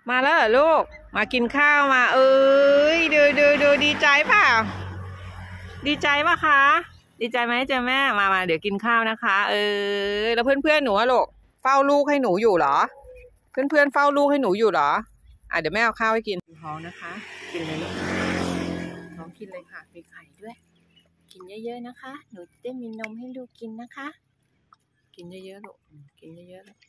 มาแล้วเหรอลูกมากินข้าวมาเอ้ยดูดีใจเปล่าดีใจป่ะคะดีใจไหมเจอแม่มาเดี๋ยวกินข้าวนะคะแล้วเพื่อนหนูอะลูกเฝ้าลูกให้หนูอยู่เหรอเพื่อนเฝ้าลูกให้หนูอยู่เหรอเดี๋ยวแม่เอาข้าวให้กินท้องนะคะกินเลยลูกท้องกินเลยค่ะมีไข่ด้วยกินเยอะๆนะคะหนูจะได้มีนมให้ลูกกินนะคะกินเยอะๆลูกกินเยอะๆลูก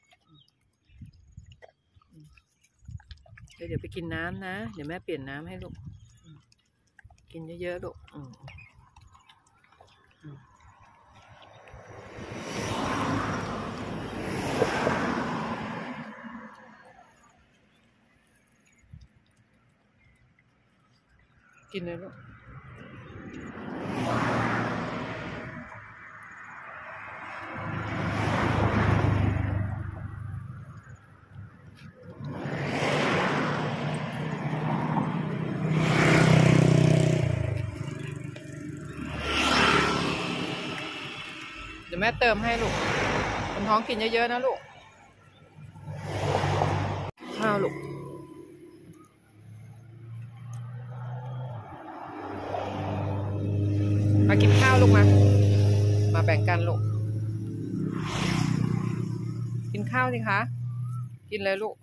เดี๋ยวไปกินน้ำนะเดี๋ยวแม่เปลี่ยนน้ำให้ลูกกินเยอะๆลูกกินเลยลูกเดี๋ยวแม่เติมให้ลูกคนท้องกินเยอะๆนะลูกข้าวลูกมากินข้าวลูกมาแบ่งกันลูกกินข้าวสิคะกินเลยลูก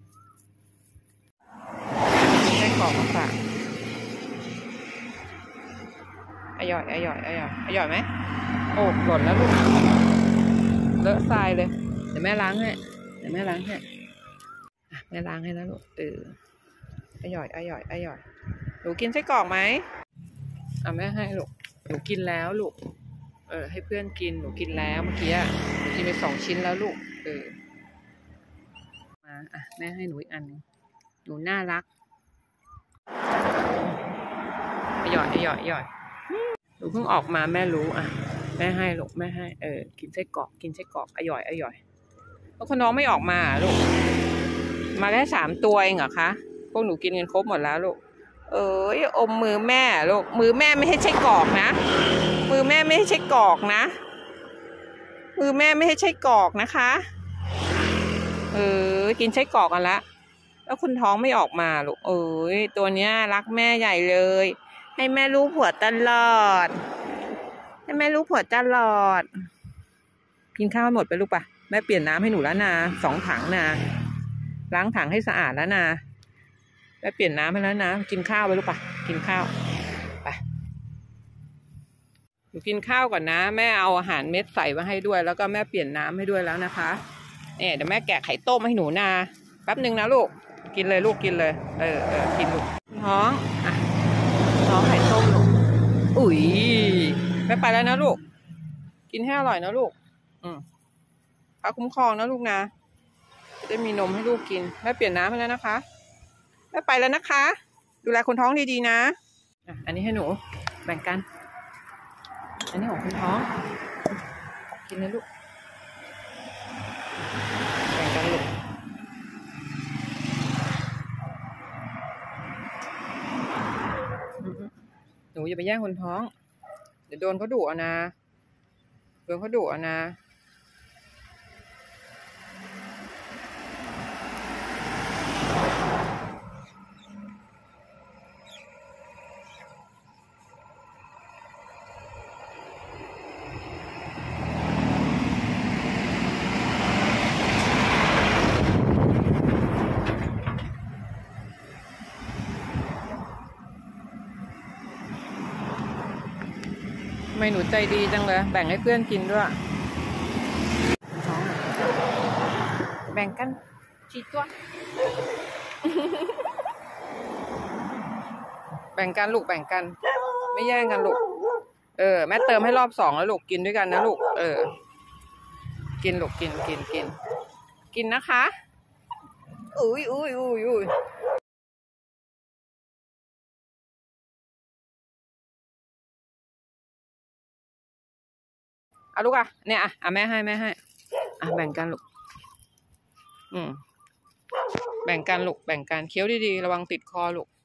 ได้ของมาฝากอร่อยไหมโอ้หล่นแล้วลูกเลอะทรายเลยเดี๋ยวแม่ล้างให้แม่ล้างให้แล้วลูกอร่อยหนูกินไส้กรอกไหมแม่ให้ลูกหนูกินแล้วลูกให้เพื่อนกินหนูกินแล้วเมื่อกี้หนูกินไป2 ชิ้นแล้วลูกมาแม่ให้หนูอีกอันนึงหนูน่ารักอร่อยหนูเพิ่งออกมาแม่รู้แม่ให้ลูกแม่ให้กินไส้กรอกอร่อยแล้วคนน้องไม่ออกมาลูกมาแค่3 ตัวเองเหรอคะพวกหนูกินกันครบหมดแล้วลูกอมมือแม่ลูกมือแม่ไม่ให้ใช้กรอกนะมือแม่ไม่ให้ใช้กรอกนะมือแม่ไม่ให้ใช้กรอกนะคะกินใช้กรอกกันละแล้วคุณท้องไม่ออกมาลูกตัวเนี้ยรักแม่ใหญ่เลยให้แม่รู้ผัวตลอดให้แม่รู้ผัวตลอดกินข้าวหมดไปลูกป่ะแม่เปลี่ยนน้ำให้หนูแล้วนะ2 ถังนะล้างถังให้สะอาดแล้วนะแม่เปลี่ยนน้ำให้แล้วนะกินข้าวไปลูกป่ะกินข้าวไปหนูกินข้าวก่อนนะแม่เอาอาหารเม็ดใส่มาให้ด้วยแล้วก็แม่เปลี่ยนน้ำให้ด้วยแล้วนะคะเดี๋ยวแม่แกะไข่ต้มให้หนูนะแป๊บนึงนะลูกกินเลยลูกกินเลยกินลูกท้องไข่ต้มลูกอุ๊ยแม่ไปแล้วนะลูกกินให้อร่อยนะลูกพระคุ้มครองนะลูกนะจะได้มีนมให้ลูกกินแม่เปลี่ยนน้ำให้แล้วนะคะแม่ไปแล้วนะคะดูแลคนท้องดีๆนะอันนี้ให้หนูแบ่งกันอันนี้ของคนท้องกินเลยลูกแบ่งกันลูกหนูอย่าไปแย่งคนท้องเดี๋ยวโดนเขาดุนะทำไมหนูใจดีจังเลยแบ่งให้เพื่อนกินด้วยแบ่งกันชีตัวแบ่งกันลูกแบ่งกันไม่แย่งกันลูกแม่เติมให้รอบ2แล้วลูกกินด้วยกันนะลูกกินลูกกินนะคะอุ้ยลูกเนี่ยแม่ให้แบ่งกันลูกแบ่งกันลูกแบ่งกันเคี้ยวดีๆระวังติดคอลูก